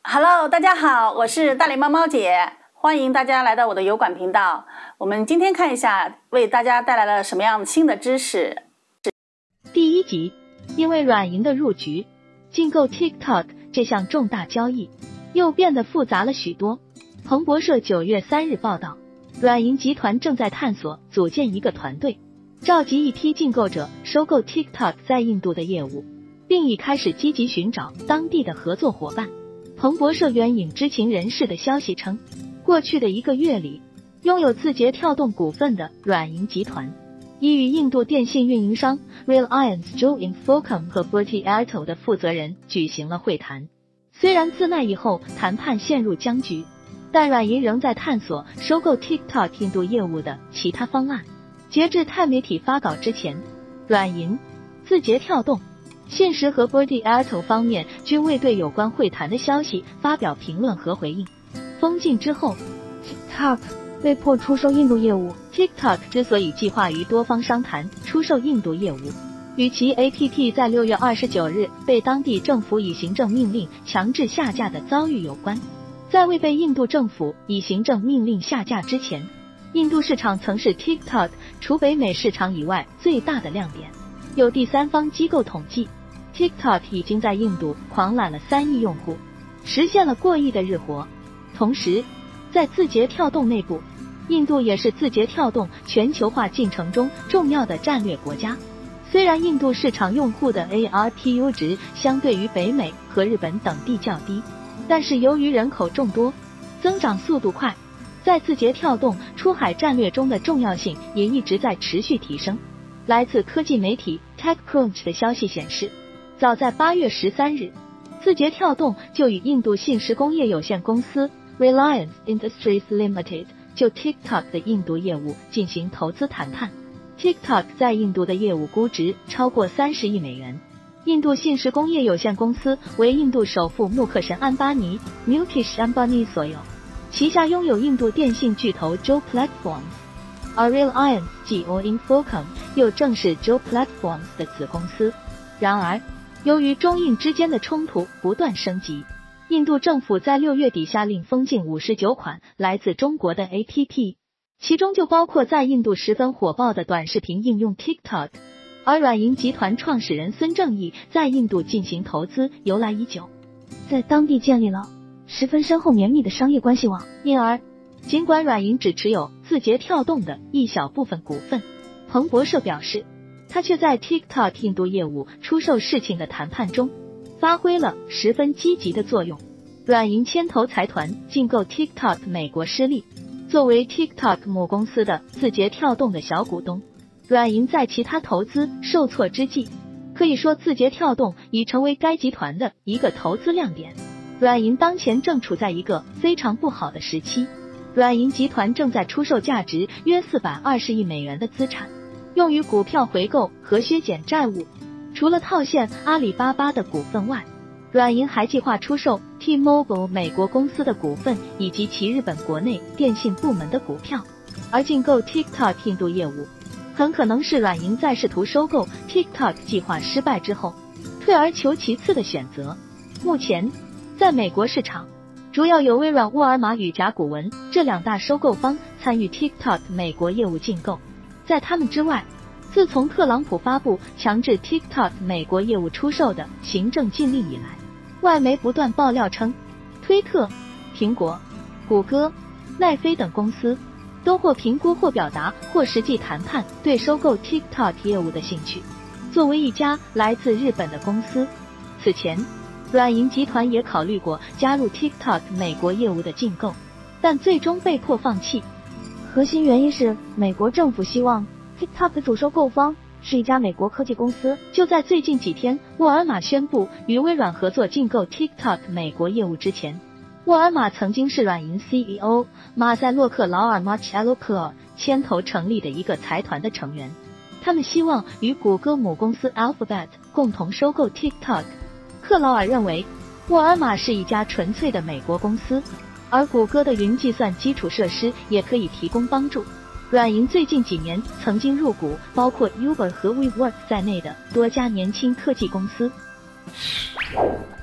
Hello， 大家好，我是大脸猫猫姐，欢迎大家来到我的油管频道。我们今天看一下，为大家带来了什么样新的知识。 第一集，因为软银的入局，竞购 TikTok 这项重大交易又变得复杂了许多。彭博社9月3日报道，软银集团正在探索组建一个团队，召集一批竞购者收购 TikTok 在印度的业务，并已开始积极寻找当地的合作伙伴。彭博社援引知情人士的消息称，过去的1个月里，拥有字节跳动股份的软银集团已与印度电信运营商 Reliance Jio Infocom 和 Bharti Airtel 的负责人举行了会谈。虽然自那以后谈判陷入僵局，但软银仍在探索收购 TikTok 印度业务的其他方案。截至泰媒体发稿之前，软银、字节跳动、信实和 Bharti Airtel 方面均未对有关会谈的消息发表评论和回应。封禁之后 TikTok 被迫出售印度业务。 TikTok 之所以计划与多方商谈出售印度业务，与其 APP 在6月29日被当地政府以行政命令强制下架的遭遇有关。在未被印度政府以行政命令下架之前，印度市场曾是 TikTok 除北美市场以外最大的亮点。有第三方机构统计， TikTok 已经在印度狂揽了3亿用户，实现了过亿的日活。同时，在字节跳动内部，印度也是字节跳动全球化进程中重要的战略国家。虽然印度市场用户的 ARPU 值相对于北美和日本等地较低，但是由于人口众多，增长速度快，在字节跳动出海战略中的重要性也一直在持续提升。来自科技媒体 TechCrunch 的消息显示，早在8月13日，字节跳动就与印度信实工业有限公司 Reliance Industries Limited 就 TikTok 的印度业务进行投资谈判。TikTok 在印度的业务估值超过30亿美元。印度信实工业有限公司为印度首富穆克什安巴尼 Mukesh Ambani 所有，旗下拥有印度电信巨头 Jio Platforms， 而 Reliance Jio Infocom 又正是 Jio Platforms 的子公司。然而，由于中印之间的冲突不断升级，印度政府在6月底下令封禁59款来自中国的 APP， 其中就包括在印度十分火爆的短视频应用 TikTok。 而软银集团创始人孙正义在印度进行投资由来已久， 在当地建立了十分深厚绵密的商业关系网。 因而尽管软银只持有字节跳动的一小部分股份，彭博社表示，他却在 TikTok 印度业务出售事情的谈判中发挥了十分积极的作用。软银牵头财团竞购 TikTok 美国失利，作为 TikTok 母公司的字节跳动的小股东，软银在其他投资受挫之际，可以说字节跳动已成为该集团的一个投资亮点。软银当前正处在一个非常不好的时期，软银集团正在出售价值约420亿美元的资产，用于股票回购和削减债务。除了套现阿里巴巴的股份外，软银还计划出售 T-Mobile 美国公司的股份以及其日本国内电信部门的股票。而竞购 TikTok 印度业务很可能是软银在试图收购 TikTok 计划失败之后退而求其次的选择。目前在美国市场，主要有微软、沃尔玛与甲骨文这2大收购方参与 TikTok 美国业务竞购。在他们之外，自从特朗普发布强制 TikTok 美国业务出售的行政禁令以来，外媒不断爆料称，推特、苹果、谷歌、奈飞等公司都或评估或表达或实际谈判对收购 TikTok 业务的兴趣。作为一家来自日本的公司，此前软银集团也考虑过加入 TikTok 美国业务的竞购，但最终被迫放弃。 核心原因是美国政府希望 TikTok 的主收购方是一家美国科技公司。 就在最近几天，沃尔玛宣布与微软合作竞购 TikTok 美国业务之前，沃尔玛曾经是软银 CEO 马塞洛克劳尔 Marcello Clauer 牵头成立的一个财团的成员，他们希望与谷歌母公司 Alphabet 共同收购 TikTok。 克劳尔认为，沃尔玛是一家纯粹的美国公司，而谷歌的云计算基础设施也可以提供帮助。软银最近几年曾经入股包括 Uber 和 WeWork 在内的多家年轻科技公司。